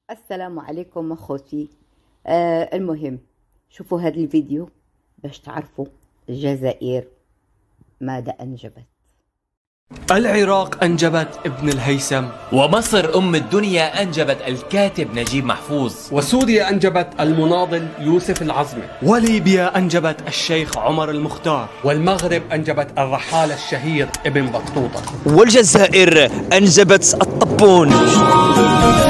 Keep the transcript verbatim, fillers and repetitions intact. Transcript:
السلام عليكم اخوتي. آه المهم شوفوا هذا الفيديو باش تعرفوا الجزائر ماذا انجبت. العراق أنجبت ابن الهيثم، ومصر أم الدنيا أنجبت الكاتب نجيب محفوظ، وسوريا أنجبت المناضل يوسف العظمي، وليبيا أنجبت الشيخ عمر المختار، والمغرب أنجبت الرحالة الشهير ابن بطوطة، والجزائر أنجبت الطبون.